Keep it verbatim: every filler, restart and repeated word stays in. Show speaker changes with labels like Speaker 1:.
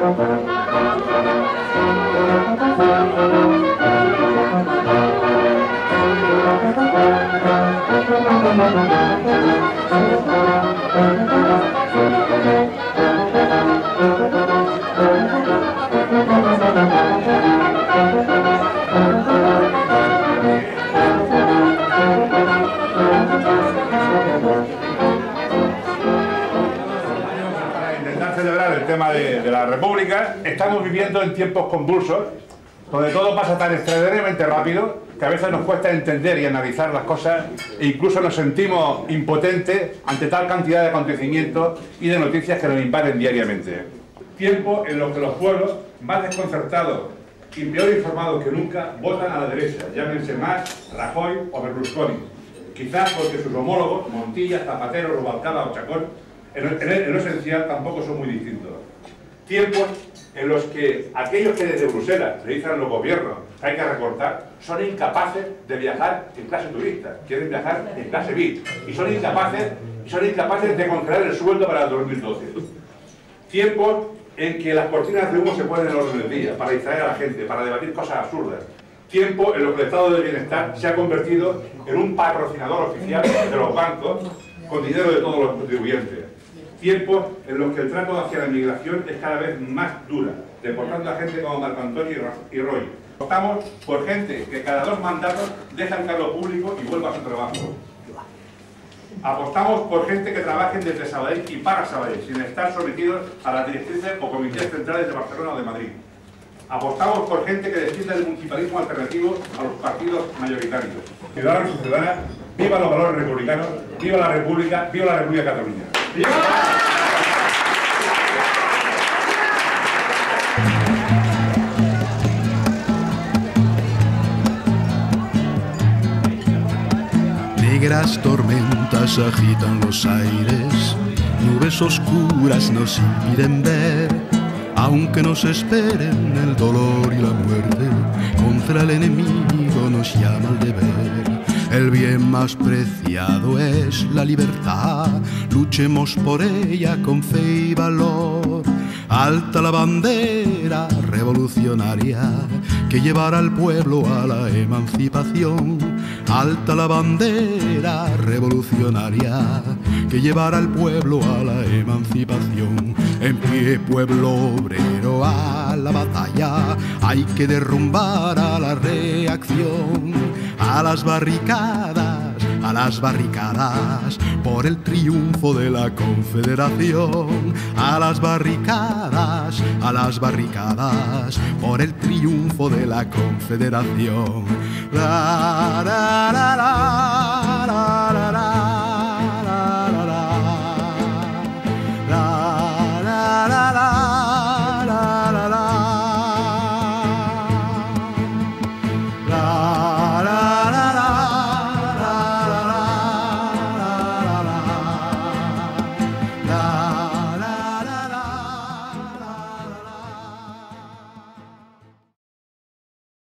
Speaker 1: De, de la República, estamos viviendo en tiempos convulsos, donde todo pasa tan extraordinariamente rápido que a veces nos cuesta entender y analizar las cosas e incluso nos sentimos impotentes ante tal cantidad de acontecimientos y de noticias que nos invaden diariamente. Tiempos en los que los pueblos, más desconcertados y peor informados que nunca, votan a la derecha, llámense Mas, Rajoy o Berlusconi, quizás porque sus homólogos, Montilla, Zapatero, Rubalcaba o Chacón, en, en, en lo esencial tampoco son muy distintos. Tiempos en los que aquellos que desde Bruselas le dicen a los gobiernos que hay que recortar, son incapaces de viajar en clase turista, quieren viajar en clase V I P, y son incapaces, y son incapaces de congelar el sueldo para el dos mil doce. Tiempos en que las cortinas de humo se ponen en el orden del día, para distraer a la gente, para debatir cosas absurdas. Tiempo en los que el estado del bienestar se ha convertido en un patrocinador oficial de los bancos con dinero de todos los contribuyentes. Tiempos en los que el trato hacia la inmigración es cada vez más dura, deportando a gente como Marco Antonio y Roy. Apostamos por gente que cada dos mandatos deja el cargo público y vuelva a su trabajo. Apostamos por gente que trabajen desde Sabadell y para Sabadell, sin estar sometidos a las directrices o comités centrales de Barcelona o de Madrid. Apostamos por gente que defienda el municipalismo alternativo a los partidos mayoritarios. Ciudadanos y ciudadanas, viva los valores republicanos, viva la República, viva la República de Cataluña. ¡Viva!
Speaker 2: Negras tormentas agitan los aires, nubes oscuras nos impiden ver, aunque nos esperen el dolor y la muerte, contra el enemigo nos llama el deber. El bien más preciado es la libertad, luchemos por ella con fe y valor. Alta la bandera revolucionaria que llevará al pueblo a la emancipación. Alta la bandera revolucionaria que llevará al pueblo a la emancipación. En pie, pueblo obrero, a la batalla, hay que derrumbar a la reacción, a las barricadas, a las barricadas, por el triunfo de la Confederación. A las barricadas, a las barricadas, por el triunfo de la Confederación. La, la, la, la.